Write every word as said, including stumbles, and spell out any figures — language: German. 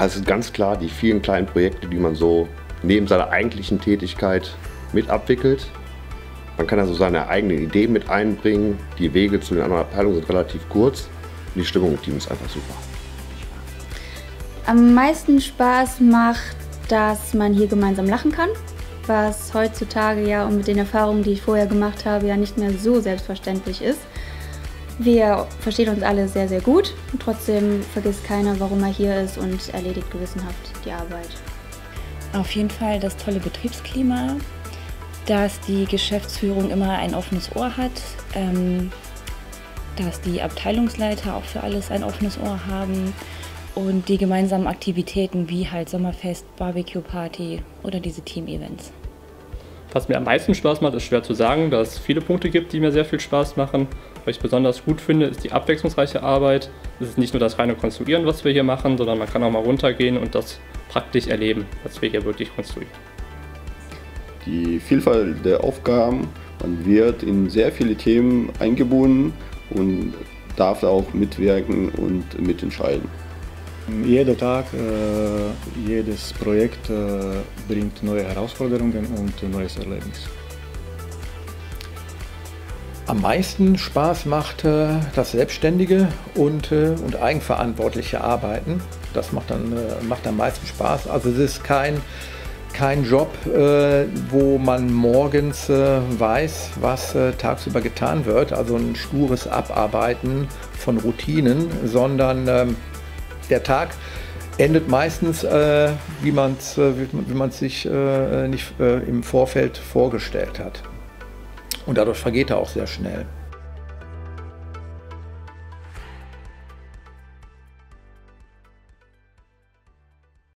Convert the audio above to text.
Also es sind ganz klar die vielen kleinen Projekte, die man so neben seiner eigentlichen Tätigkeit mit abwickelt. Man kann also seine eigenen Ideen mit einbringen. Die Wege zu den anderen Abteilungen sind relativ kurz. Und die Stimmung im Team ist einfach super. Am meisten Spaß macht, dass man hier gemeinsam lachen kann, was heutzutage ja und mit den Erfahrungen, die ich vorher gemacht habe, ja nicht mehr so selbstverständlich ist. Wir verstehen uns alle sehr, sehr gut und trotzdem vergisst keiner, warum er hier ist und erledigt gewissenhaft die Arbeit. Auf jeden Fall das tolle Betriebsklima, dass die Geschäftsführung immer ein offenes Ohr hat, ähm, dass die Abteilungsleiter auch für alles ein offenes Ohr haben und die gemeinsamen Aktivitäten wie halt Sommerfest, Barbecue-Party oder diese Team-Events. Was mir am meisten Spaß macht, ist schwer zu sagen, da es viele Punkte gibt, die mir sehr viel Spaß machen. Was ich besonders gut finde, ist die abwechslungsreiche Arbeit. Es ist nicht nur das reine Konstruieren, was wir hier machen, sondern man kann auch mal runtergehen und das praktisch erleben, was wir hier wirklich konstruieren. Die Vielfalt der Aufgaben, man wird in sehr viele Themen eingebunden und darf auch mitwirken und mitentscheiden. Jeder Tag, äh, jedes Projekt äh, bringt neue Herausforderungen und ein neues Erlebnis. Am meisten Spaß macht äh, das selbstständige und, äh, und eigenverantwortliche Arbeiten. Das macht, dann, äh, macht am meisten Spaß. Also es ist kein, kein Job, äh, wo man morgens äh, weiß, was äh, tagsüber getan wird. Also ein stures Abarbeiten von Routinen, sondern äh, der Tag endet meistens, äh, wie man es äh, wie man sich äh, nicht äh, im Vorfeld vorgestellt hat. Und dadurch vergeht er auch sehr schnell.